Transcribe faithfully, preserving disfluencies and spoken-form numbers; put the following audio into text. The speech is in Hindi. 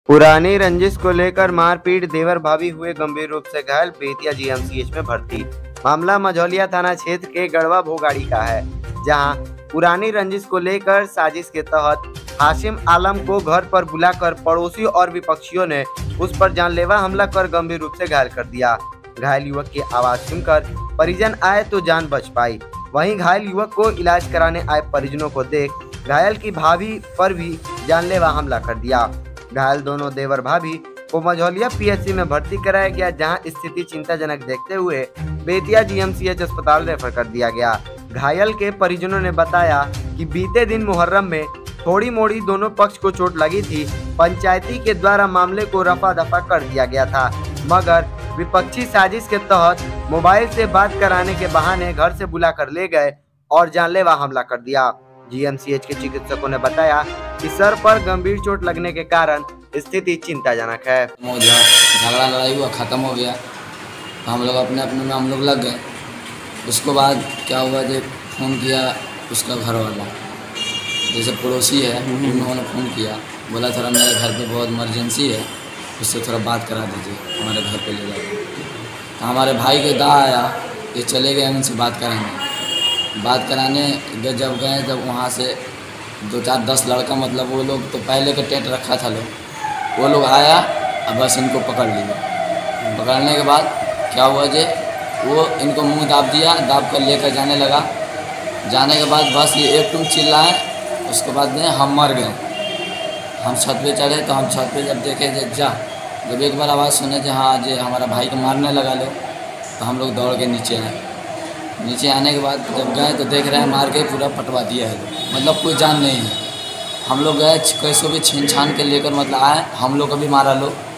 पुरानी रंजिश को लेकर मारपीट, देवर भाभी हुए गंभीर रूप से घायल, बेतिया जीएमसीएच में भर्ती। मामला मझौलिया थाना क्षेत्र के गढ़वा भोगाड़ी का है, जहां पुरानी रंजिश को लेकर साजिश के तहत हाशिम आलम को घर पर बुलाकर पड़ोसी और विपक्षियों ने उस पर जानलेवा हमला कर गंभीर रूप से घायल कर दिया। घायल युवक की आवाज सुनकर परिजन आए तो जान बच पाई। वहीं घायल युवक को इलाज कराने आए परिजनों को देख घायल की भाभी पर भी जानलेवा हमला कर दिया। घायल दोनों देवर भाभी को मझौलिया पीएचसी में भर्ती कराया गया, जहां स्थिति चिंताजनक देखते हुए बेतिया जीएमसीएच अस्पताल रेफर कर दिया गया। घायल के परिजनों ने बताया कि बीते दिन मुहर्रम में थोड़ी मोड़ी दोनों पक्ष को चोट लगी थी। पंचायती के द्वारा मामले को रफा दफा कर दिया गया था, मगर विपक्षी साजिश के तहत मोबाइल से बात कराने के बहाने घर से बुला कर ले गए और जानलेवा हमला कर दिया। जीएमसीएच के चिकित्सकों ने बताया कि सर पर गंभीर चोट लगने के कारण स्थिति चिंताजनक है। झगड़ा लड़ाई हुआ, खत्म हो गया, तो हम लोग अपने अपने में हम लोग लग गए। उसके बाद क्या हुआ, जब फ़ोन किया उसका घर वाला, जैसे पड़ोसी है, उन्होंने फ़ोन किया, बोला थोड़ा मेरे घर पे बहुत इमरजेंसी है, उससे थोड़ा बात करा दीजिए, हमारे घर पे ले जाइए। तो हमारे भाई के दा आया, ये चले गए, हम इनसे बात करेंगे। बात कराने जब गए, जब वहाँ से दो चार दस लड़का, मतलब वो लोग तो पहले का टेंट रखा था लोग, वो लोग आया और बस इनको पकड़ लिया। पकड़ने के बाद क्या हुआ जे वो इनको मुंह दाब दिया, दाब कर लेकर जाने लगा। जाने के बाद बस ये एक टूम चिल्लाए, उसके बाद में हम मर गए। हम छत पे चढ़े, तो हम छत पे जब देखे जे जा जब एक बार आवाज़ सुने जे हाँ जे हमारा भाई को मारने लगा लो, तो हम लोग दौड़ के नीचे आए। नीचे आने के बाद जब गए तो देख रहे हैं मार के पूरा पटवा दिया है, मतलब कोई जान नहीं है। हम लोग गए कैसे भी छीन छान के लेकर मतलब आए, हम लोग को भी मारा लो।